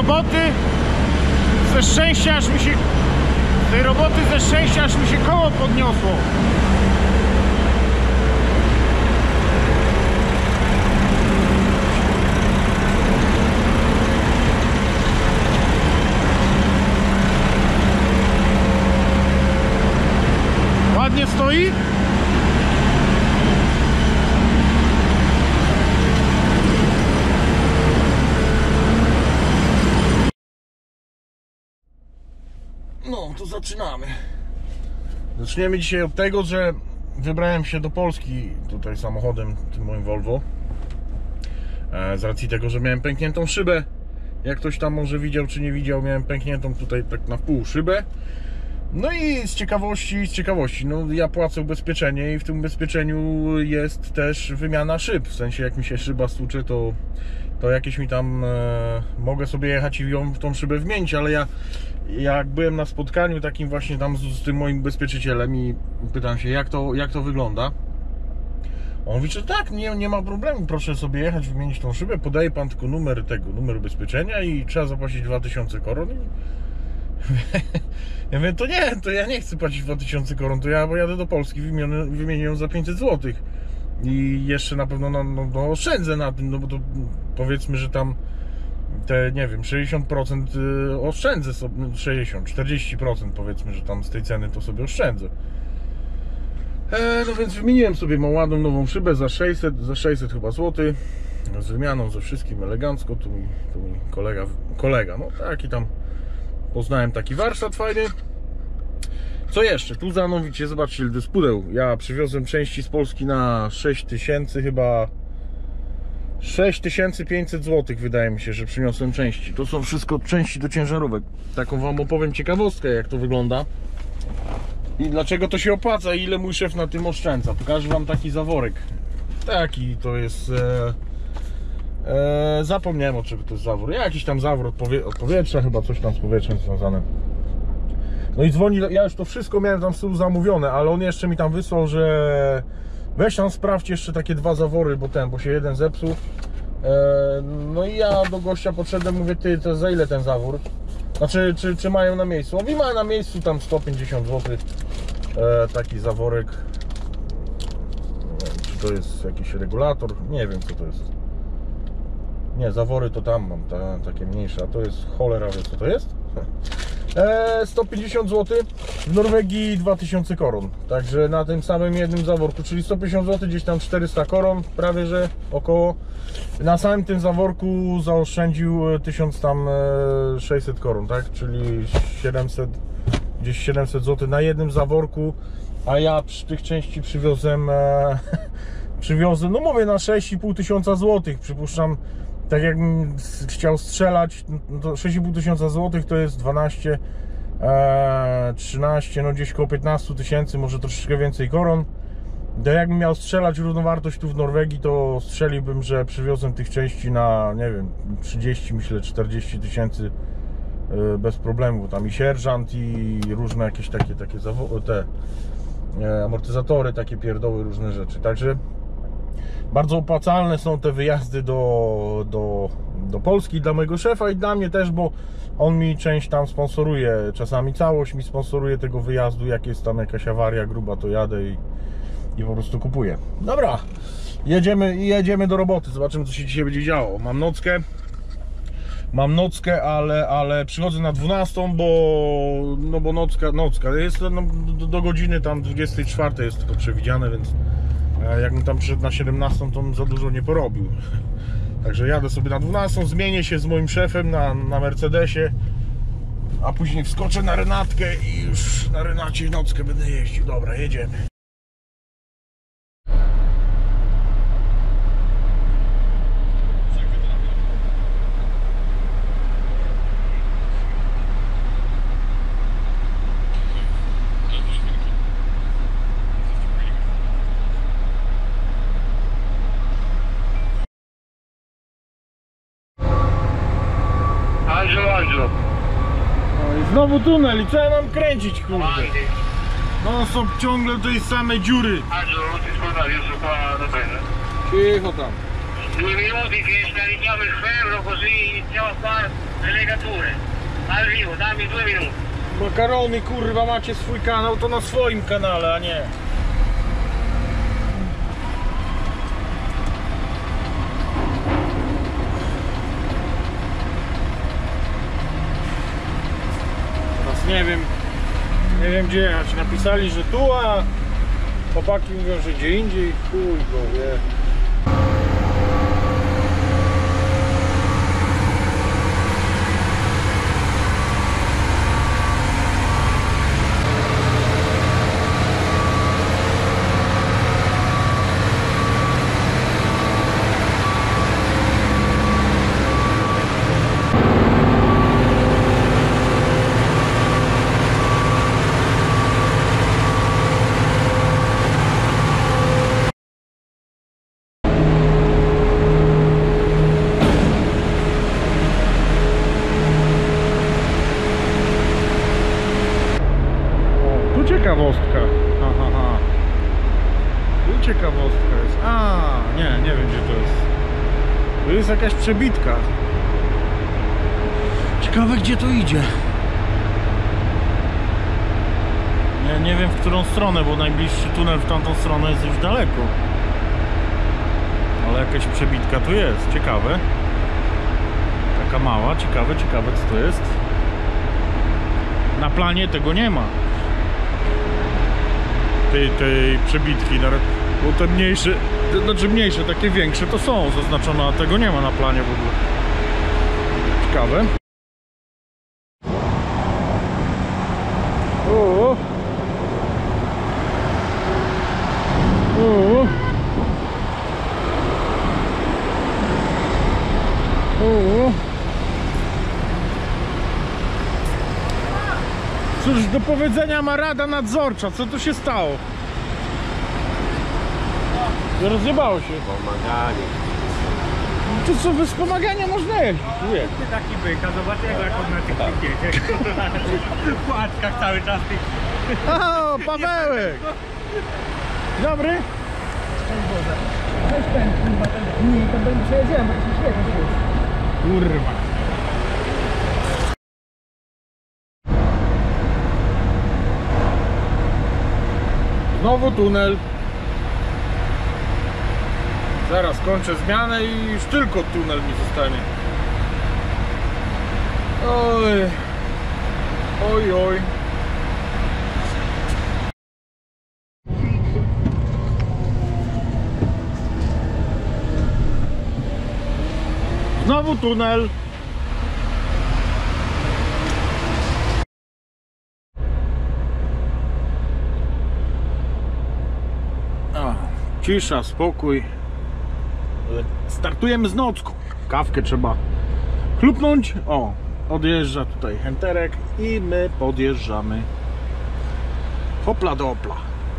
roboty ze szczęścia aż mi się... Z tej roboty ze szczęścia aż mi się koło podniosło. Ładnie stoi. No, to zaczynamy. Zaczniemy dzisiaj od tego, że wybrałem się do Polski tutaj samochodem, tym moim Volvo. Z racji tego, że miałem pękniętą szybę. Jak ktoś tam może widział czy nie widział, miałem pękniętą tutaj tak na wpół szybę. No i z ciekawości, no ja płacę ubezpieczenie i w tym ubezpieczeniu jest też wymiana szyb. W sensie jak mi się szyba stłucze, to jakieś mi tam mogę sobie jechać i ją w tą szybę wymienić, ale jak byłem na spotkaniu takim właśnie tam z tym moim ubezpieczycielem i pytam się jak to wygląda. On mówi, że tak, nie ma problemu, proszę sobie jechać, wymienić tą szybę, podaje pan tylko numer ubezpieczenia i trzeba zapłacić 2000 koron. Ja mówię, to ja nie chcę płacić 2000 koron, to ja jadę do Polski, wymienię ją za 500 zł. I jeszcze na pewno no oszczędzę na tym, no bo to powiedzmy, że tam te, nie wiem, 60% oszczędzę sobie, 40% powiedzmy, że tam z tej ceny to sobie oszczędzę. No więc wymieniłem sobie ładną nową szybę za 600 chyba złotych, z wymianą, ze wszystkim elegancko. Tu mi kolega, no taki tam poznałem taki warsztat fajny. Co jeszcze? Tu zanowicie, zobaczcie ile to jest pudeł. Ja przywiozłem części z Polski na 6000 chyba 6500 zł, wydaje mi się, że przyniosłem części. To są wszystko części do ciężarówek. Taką wam opowiem ciekawostkę, jak to wygląda i dlaczego to się opłaca i ile mój szef na tym oszczędza. Pokażę wam taki zaworek. Taki to jest zapomniałem, o czym to jest zawór. Jakiś tam zawór od powietrza, chyba coś tam z powietrzem związane. No i dzwoni, ja już to wszystko miałem tam z tyłu zamówione, ale on jeszcze mi tam wysłał, że weź tam sprawdź jeszcze takie dwa zawory, bo się jeden zepsuł. No i ja do gościa podszedłem, mówię, ty, to za ile ten zawór? Znaczy, czy mają na miejscu? On mówi, ma na miejscu tam 150 zł. Taki zaworek. Nie wiem, czy to jest jakiś regulator? Nie wiem, co to jest. Nie, zawory to tam mam, takie mniejsze, a to jest cholera, wie co to jest? 150 zł, w Norwegii 2000 koron, także na tym samym jednym zaworku, czyli 150 zł, gdzieś tam 400 koron, prawie że około. Na samym tym zaworku zaoszczędził 1600 koron, tak, czyli 700, gdzieś 700 zł na jednym zaworku, a ja przy tych części przywiozłem, no mówię, na 6500 zł, przypuszczam. Tak jakbym chciał strzelać, no to 6500 zł to jest 12, 13, no gdzieś koło 15 000, może troszeczkę więcej koron. To jakbym miał strzelać równowartość tu w Norwegii, to strzeliłbym, że przywiozłem tych części na, nie wiem, 30, myślę 40 000 bez problemu, bo tam i sierżant i różne jakieś takie te amortyzatory, takie pierdoły, różne rzeczy, także bardzo opłacalne są te wyjazdy do Polski dla mojego szefa i dla mnie też, bo on mi część tam sponsoruje, czasami całość mi sponsoruje tego wyjazdu, jak jest tam jakaś awaria gruba, to jadę i po prostu kupuję. Dobra, jedziemy do roboty, zobaczymy, co się dzisiaj będzie działo. Mam nockę, ale przychodzę na 12, bo nocka jest do godziny tam 24 jest to przewidziane, więc jakbym tam przyszedł na 17, to bym za dużo nie porobił. Także jadę sobie na 12, zmienię się z moim szefem na Mercedesie, a później wskoczę na Renatkę i już na Renacie nockę będę jeździł. Dobra, jedziemy. Znowu tunel i co ja mam kręcić, kurde? No są ciągle tej same dziury. Cicho tam. 2 minuti che scarichiamo il ferro così iniziamo a fare le legature. Arrivo, dammi 2 minuti. Makarony, kurwa, macie swój kanał, to na swoim kanale, a nie. Teraz nie wiem gdzie jechać. Napisali, że tu, a chłopaki mówią, że gdzie indziej. Chuj go wie. Ciekawostka. Aha. Tu ciekawostka jest. Nie wiem gdzie to jest. Tu jest jakaś przebitka. Ciekawe gdzie to idzie. Nie wiem w którą stronę, bo najbliższy tunel w tamtą stronę jest już daleko. Ale jakaś przebitka tu jest. Ciekawe. Taka mała. Ciekawe co to jest. Na planie tego nie ma. Tej przebitki, bo te mniejsze, znaczy mniejsze, takie większe to są zaznaczone, a tego nie ma na planie w ogóle. Ciekawe. Cóż do powiedzenia ma Rada Nadzorcza, co tu się stało? Rozjebało się. Pomaganie. To co, bez pomagania można jeździć? Ty taki byk, a zobacz jak on na tych pikietach. W płatkach cały czas tych. O, Pawełek! Dobry? Weź ten, kurwa, ten, to będzie przejedziemy, bo się świetnie jest. Kurwa. Znowu tunel. Zaraz kończę zmianę i już tylko tunel mi zostanie. Oj. Znowu tunel. Cisza, spokój. Startujemy z nocką. Kawkę trzeba chlupnąć. O, odjeżdża tutaj Henterek i my podjeżdżamy. Hopla do opla.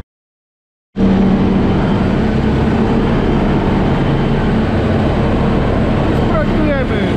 Startujemy.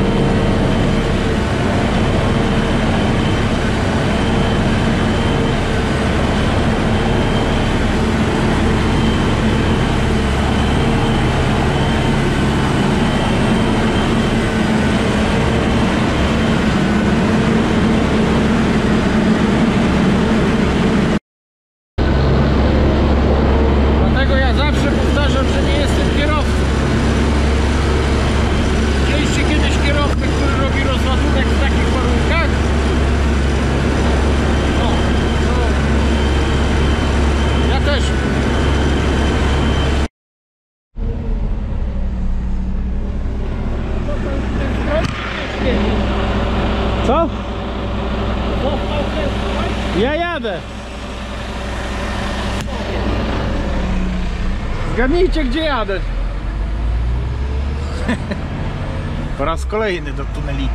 Co? Ja jadę. Zgadnijcie gdzie jadę. Po raz kolejny do tuneliku.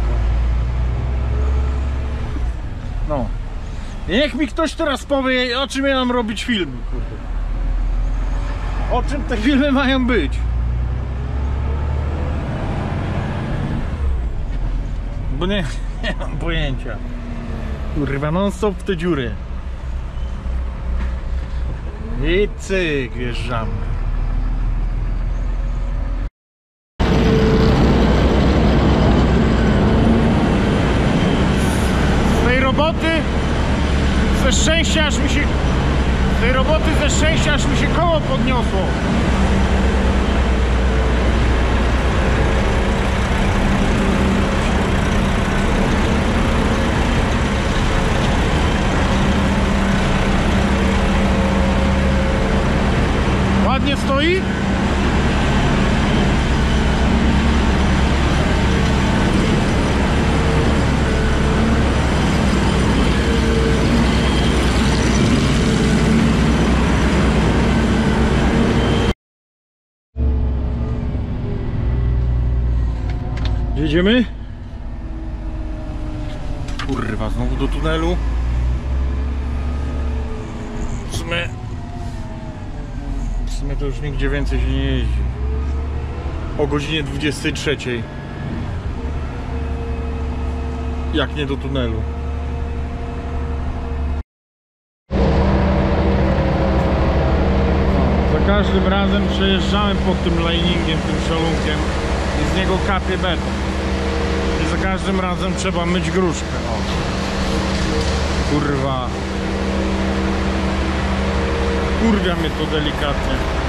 No. Niech mi ktoś teraz powie, o czym ja mam robić filmy, kurde. O czym te filmy mają być? Bo nie mam pojęcia. Kurwa, non stop w te dziury. I cyk, wjeżdżamy. aż mi się... tej roboty ze szczęścia aż mi się koło podniosło. Ładnie stoi? Jedziemy? Kurwa, znowu do tunelu. W sumie to już nigdzie więcej się nie jeździ. O godzinie 23. Jak nie do tunelu. Za każdym razem przejeżdżamy pod tym liningiem, tym szalunkiem i z niego kapie beton. I za każdym razem trzeba myć gruszkę. O. Kurwa. Kurwia mnie to delikatnie.